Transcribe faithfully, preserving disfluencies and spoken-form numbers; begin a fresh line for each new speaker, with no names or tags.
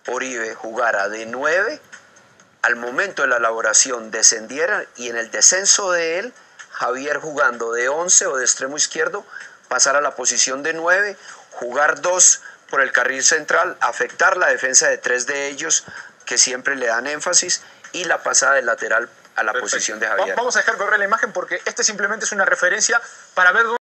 Oribe jugara de nueve, al momento de la elaboración descendiera y en el descenso de él, Javier jugando de once o de extremo izquierdo, pasar a la posición de nueve, jugar dos por el carril central, afectar la defensa de tres de ellos que siempre le dan énfasis y la pasada del lateral a la Perfecto. Posición de Javier.
Vamos a dejar correr la imagen porque este simplemente es una referencia para ver dónde